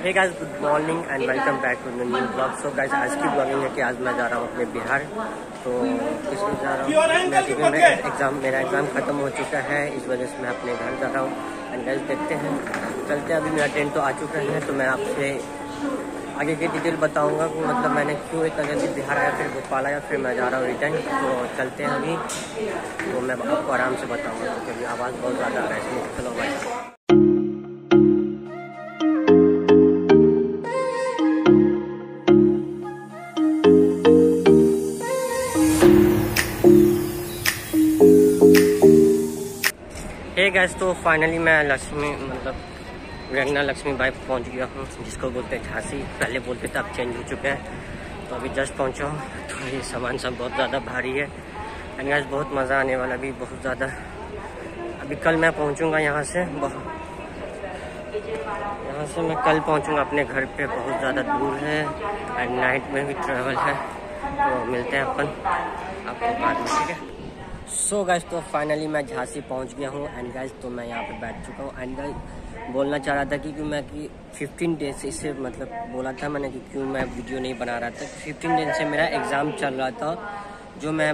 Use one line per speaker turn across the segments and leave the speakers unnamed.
Hey guys, good morning and welcome back to the new blog. So guys, आज की blogging है कि आज मैं जा रहा हूँ अपने बिहार। तो इसलिए जा रहा हूँ मेरा एग्ज़ाम ख़त्म हो चुका है, इस वजह से मैं अपने घर जा रहा हूँ। एंड गाइस देखते हैं, चलते हैं। अभी मेरा ट्रेन तो आ चुका है, तो मैं आपसे आगे की डिटेल बताऊंगा कि मतलब मैंने क्यों इतना जल्दी बिहार आया, फिर भोपाल आया, फिर मैं जा रहा हूँ रिटर्न। तो चलते हैं अभी, तो मैं आपको आराम से बताऊँगा क्योंकि आवाज़ बहुत ज़्यादा आ रहा है इसलिए। चलो भाई। हे गाइस, तो फाइनली मैं रंगना लक्ष्मी बाई पहुंच गया हूँ, जिसको बोलते हैं झांसी। पहले बोलते थे, अब चेंज हो चुके हैं। तो अभी जस्ट पहुंचा हूँ। तो ये सामान सब बहुत ज़्यादा भारी है एंड गाइस बहुत मज़ा आने वाला भी बहुत ज़्यादा। अभी कल मैं पहुंचूंगा यहाँ से मैं कल पहुंचूंगा अपने घर पे। बहुत ज़्यादा दूर है एंड नाइट में भी ट्रैवल है। तो मिलते हैं अपन आपको बाद में, ठीक है। सो गाइस, तो फाइनली मैं झांसी पहुंच गया हूं एंड गाइस तो मैं यहाँ पे बैठ चुका हूं। एंड गाइस बोलना चाह रहा था कि 15 डेज से इससे मतलब बोला था मैंने कि क्यों मैं वीडियो नहीं बना रहा था। 15 दिन से मेरा एग्ज़ाम चल रहा था, जो मैं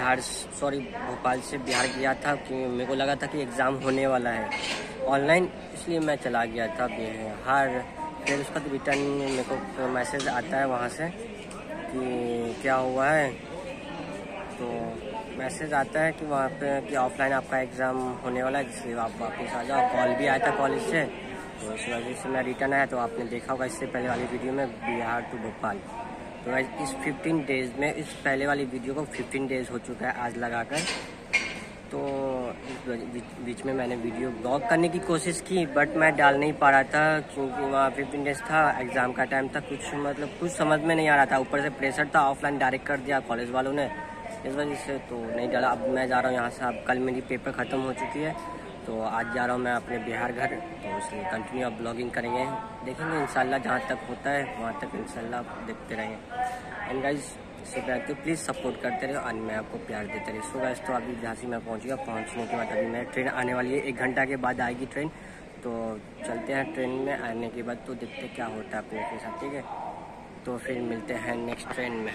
भोपाल से बिहार गया था कि मेरे को लगा था कि एग्ज़ाम होने वाला है ऑनलाइन, इसलिए मैं चला गया था बिहार। फिर उसका रिटर्न मेरे को मैसेज आता है वहाँ से कि क्या हुआ है। तो मैसेज आता है कि वहाँ पे कि ऑफलाइन आपका एग्ज़ाम होने वाला है, इसलिए आप वापस आ जाओ। कॉल भी आया था कॉलेज से, तो इस वजह से मैं रिटर्न आया। तो आपने देखा होगा इससे पहले वाली वीडियो में बिहार टू भोपाल। तो इस 15 डेज़ में, इस पहले वाली वीडियो को 15 डेज़ हो चुका है आज लगाकर। तो इस बीच में मैंने वीडियो ब्लॉग करने की कोशिश की, बट मैं डाल नहीं पा रहा था क्योंकि वहाँ 15 डेज़ था, एग्ज़ाम का टाइम था। कुछ समझ में नहीं आ रहा था, ऊपर से प्रेशर था, ऑफलाइन डायरेक्ट कर दिया कॉलेज वालों ने, इस वजह से तो नहीं डाला। अब मैं जा रहा हूँ यहाँ से। अब कल मेरी पेपर ख़त्म हो चुकी है, तो आज जा रहा हूँ मैं अपने बिहार घर। तो इसलिए कंटिन्यू अब ब्लॉगिंग करेंगे, देखेंगे इंशाल्लाह जहाँ तक होता है वहाँ तक इंशाल्लाह देखते रहेंगे। एंड गाइस, इससे प्यार तो प्लीज़ सपोर्ट करते रहे और मैं आपको प्यार देते रहे। सो गाइस, तो अभी झांसी में पहुँच गया। पहुँचने के बाद अभी मैं ट्रेन आने वाली है, 1 घंटा के बाद आएगी ट्रेन। तो चलते हैं ट्रेन में। आने के बाद तो देखते क्या होता है अपने के साथ, ठीक है। तो फिर मिलते हैं नेक्स्ट ट्रेन में।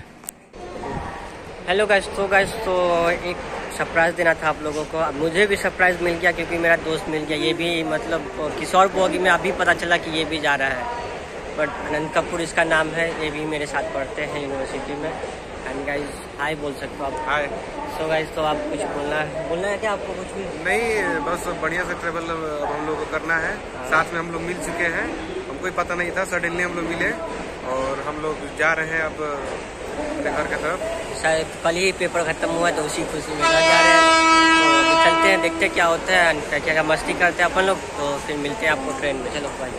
हेलो गाइस, तो एक सरप्राइज़ देना था आप लोगों को। अब मुझे भी सरप्राइज़ मिल गया क्योंकि मेरा दोस्त मिल गया। ये भी मतलब किशोर बोगी में अभी पता चला कि ये भी जा रहा है, बट अनंत कपूर इसका नाम है। ये भी मेरे साथ पढ़ते हैं यूनिवर्सिटी में। एंड गाइस हाय बोल सकते हो आप। हाय। सो गाइस, तो आप कुछ बोलना है क्या आपको? कुछ भी
नहीं, बस बढ़िया से ट्रेवल हम लोग को करना है। साथ में हम लोग मिल चुके हैं, हमको पता नहीं था, सडनली हम लोग मिले और हम लोग जा रहे हैं अब अपने घर की तरफ।
शायद कल ही पेपर खत्म हुआ है, तो उसी खुशी में घर जा रहे हैं। तो चलते हैं, देखते हैं क्या होता है, क्या मस्ती करते हैं अपन लोग। तो फिर मिलते हैं आपको ट्रेन में। चलो भाई।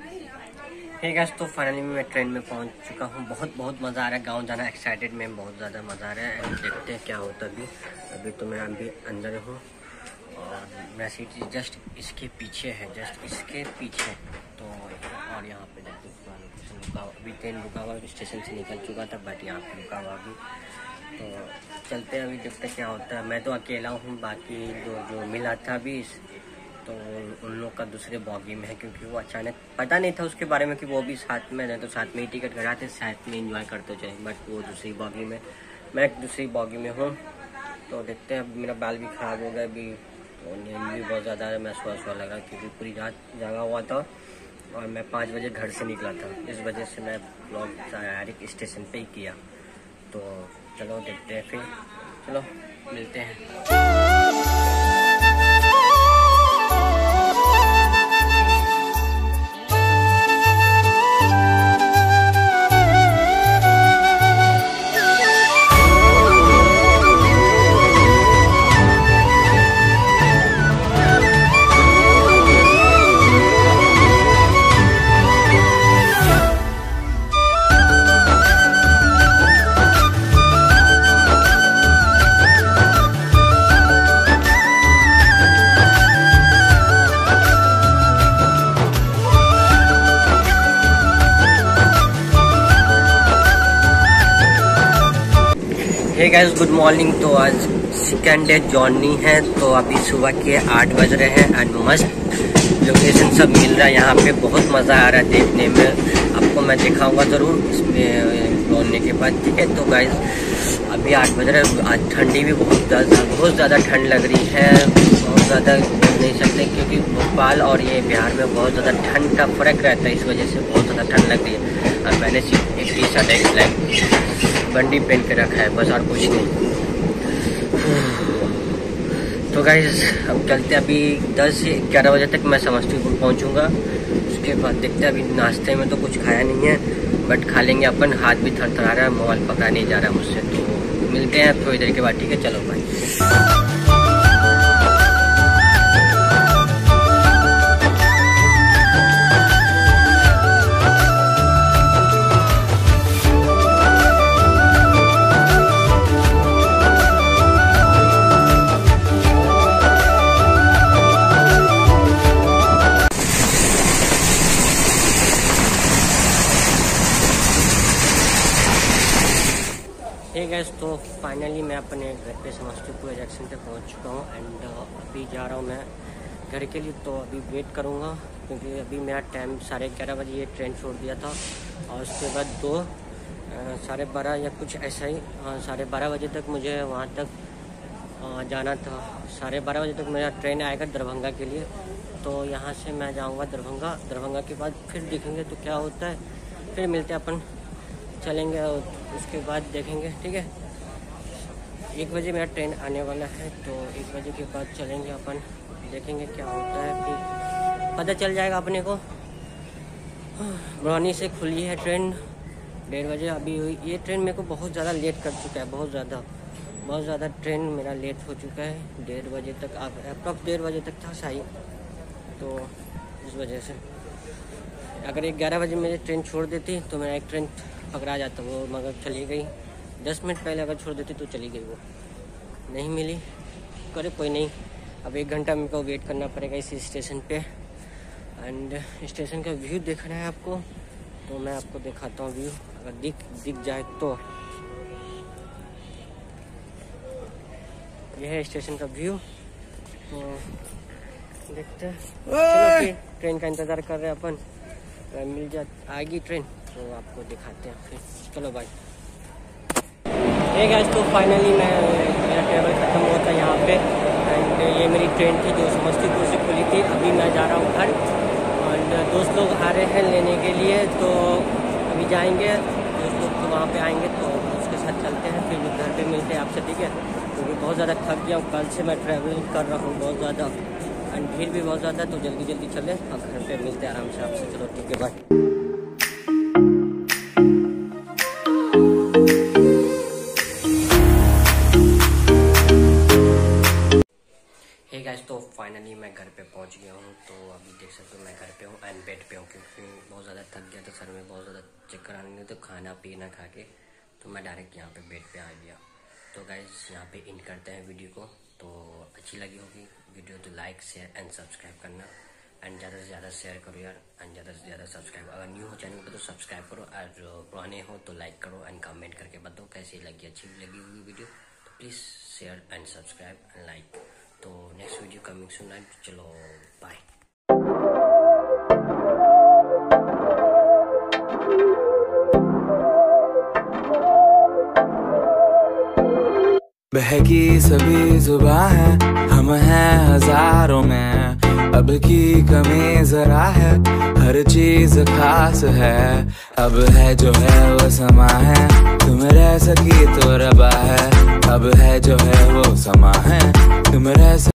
ठीक है, तो फाइनली मैं ट्रेन में पहुंच चुका हूं। बहुत मज़ा आ रहा है, गांव जाना एक्साइटेड में बहुत ज़्यादा मज़ा आ रहा है। देखते हैं क्या होता है अभी तो मैं अभी अंदर हूँ और मेरा सीट जस्ट इसके पीछे है, जस्ट इसके पीछे। तो और यहाँ पे अभी ट्रेन रुका हुआ, स्टेशन से निकल चुका था, बट यहाँ पे रुका हुआ अभी। तो चलते हैं अभी, देखते क्या होता है। मैं तो अकेला हूँ, बाकी जो मिला था अभी तो उन लोग का दूसरे बॉगी में है, क्योंकि वो अचानक पता नहीं था उसके बारे में कि वो भी साथ में है। तो साथ में ही टिकट कराते, साथ में एंजॉय करते चले, बट वो दूसरी बॉगी में, मैं दूसरी बॉगी में हूँ। तो देखते हैं। अब मेरा बाल भी ख़राब हो गया अभी, तो नींद भी बहुत ज़्यादा है, मैं सुबह लगा क्योंकि पूरी रात जागा हुआ था और मैं 5 बजे घर से निकला था। इस वजह से मैं ब्लॉग डायरेक्ट स्टेशन पे ही किया। तो चलो देखते हैं, फिर चलो मिलते हैं। Hey guys, good morning. तो आज सेकेंड डे जर्नी है, तो अभी सुबह के 8 बज रहे हैं एंड मस्त लोकेशन सब मिल रहा है यहाँ पे। बहुत मज़ा आ रहा है देखने में, आपको मैं दिखाऊंगा ज़रूर इसमें बोलने के बाद, ठीक है। तो गाइस अभी 8 बज रहे, आज ठंडी भी बहुत ज़्यादा ठंड लग रही है, बहुत ज़्यादा बोल नहीं सकते क्योंकि भोपाल और ये बिहार में बहुत ज़्यादा ठंड का फ़र्क रहता है, इस वजह से बहुत ज़्यादा ठंड लग रही है। और मैंने सिर्फ एक टी-शर्ट एक स्लैग बंडी पहन के रखा है बस, और कुछ नहीं। तो गाइस अब चलते, अभी 10 से 11 बजे तक मैं समस्तीपुर पहुंचूंगा। उसके बाद देखते हैं, अभी नाश्ते में तो कुछ खाया नहीं है बट खा लेंगे अपन। हाथ भी थरथरा रहा है, मोबाइल पकड़ा नहीं जा रहा मुझसे। तो मिलते हैं थोड़ी देर के बाद, ठीक है। चलो भाई। हे गाइस, तो फाइनली मैं अपने घर पे समस्तीपुर जंक्शन पे पहुंच चुका हूं एंड अभी जा रहा हूं मैं घर के लिए। तो अभी वेट करूंगा क्योंकि अभी मेरा टाइम 11:30 बजे ये ट्रेन छोड़ दिया था और उसके बाद 12:30 या कुछ ऐसा ही, 12:30 बजे तक मुझे वहां तक जाना था। 12:30 बजे तक मेरा ट्रेन आएगा दरभंगा के लिए। तो यहाँ से मैं जाऊँगा दरभंगा के बाद फिर देखेंगे तो क्या होता है, फिर मिलते हैं अपन, चलेंगे और उसके बाद देखेंगे, ठीक है। 1 बजे मेरा ट्रेन आने वाला है, तो 1 बजे के बाद चलेंगे अपन, देखेंगे क्या होता है, फिर पता चल जाएगा अपने को। बरौनी से खुली है ट्रेन 1:30 बजे अभी हुई। ये ट्रेन मेरे को बहुत ज़्यादा लेट कर चुका है, बहुत ज़्यादा ट्रेन मेरा लेट हो चुका है। 1:30 बजे तक, अप्रॉक्स 1:30 बजे तक था शायद, तो इस वजह से अगर 11 बजे मेरी ट्रेन छोड़ देती तो मेरा एक ट्रेन पकड़ा जाता, वो मगर चली गई। 10 मिनट पहले अगर छोड़ देती तो चली गई, वो नहीं मिली। करे कोई नहीं, अब 1 घंटा मेरे को वेट करना पड़ेगा इसी स्टेशन पे। एंड स्टेशन का व्यू देखना है आपको, तो मैं आपको दिखाता हूँ व्यू, अगर दिख जाए तो। यह है स्टेशन का व्यू, तो देखते हैं। चलो फिर ट्रेन का इंतज़ार कर रहे हैं अपन, आएगी ट्रेन तो आपको दिखाते हैं फिर। चलो भाई। गाइस, तो फाइनली मेरा ट्रैवल ख़त्म हुआ था यहाँ पे एंड ये मेरी ट्रेन थी जो समस्तीपुर से खुली थी। अभी मैं जा रहा हूँ घर एंड दोस्त लोग आ रहे हैं लेने के लिए, तो अभी जाएंगे, दोस्त लोग तो वहाँ पे आएंगे तो उसके साथ चलते हैं, फिर घर पे मिलते हैं आपसे, ठीक है। क्योंकि बहुत ज़्यादा थक गया हूँ, कल से मैं ट्रैवल कर रहा हूँ बहुत ज़्यादा एंड भीड़ भी बहुत ज़्यादा, तो जल्दी चले और घर पे मिलते हैं आराम से आपसे। चलो ठीक है, बाय। गाइस, तो फाइनली मैं घर पे पहुंच गया हूं। तो अभी देख सकते हो मैं घर पे हूं एंड बेड पे हूं क्योंकि बहुत ज़्यादा थक गया था, सर में बहुत ज़्यादा चक्कर आने लगे, तो खाना पीना खा के तो मैं डायरेक्ट यहाँ पे बेड पे आ गया। तो गाइस यहाँ पे इन करते हैं वीडियो को। तो अच्छी लगी होगी वीडियो तो लाइक शेयर एंड सब्सक्राइब करना एंड ज़्यादा से ज़्यादा शेयर करो यार, एंड ज़्यादा से ज़्यादा सब्सक्राइब। अगर न्यू हो चैनल पर तो सब्सक्राइब करो, और जो पुराने हो तो लाइक करो एंड कमेंट करके बताओ कैसी लगी, अच्छी लगी होगी वीडियो तो please share and subscribe and like. तो नेक्स्ट वीडियो कमिंग सून, चलो बाय।
बहकी सभी जुबां है, हम हैं हजारों में, अब की कमी जरा है, हर चीज खास है। अब है जो है वो समा है, तुम रह सकी तो रबा है। अब है जो है वो समा है, तुम रह